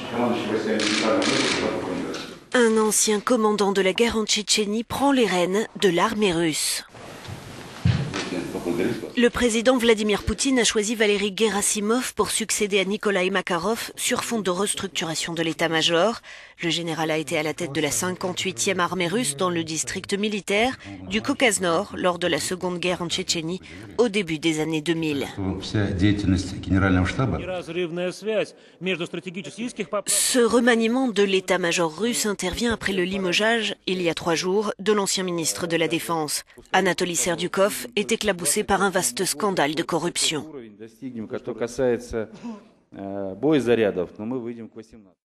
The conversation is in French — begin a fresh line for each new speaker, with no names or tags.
Un ancien commandant de la guerre en Tchétchénie prend les rênes de l'armée russe. Le président Vladimir Poutine a choisi Valéry Gerassimov pour succéder à Nikolai Makarov sur fond de restructuration de l'état-major. Le général a été à la tête de la 58e armée russe dans le district militaire du Caucase Nord lors de la Seconde Guerre en Tchétchénie au début des années 2000. Ce remaniement de l'état-major russe intervient après le limogeage, il y a 3 jours, de l'ancien ministre de la Défense. Anatoly Serdukov est éclaboussé par un vaste scandale de corruption.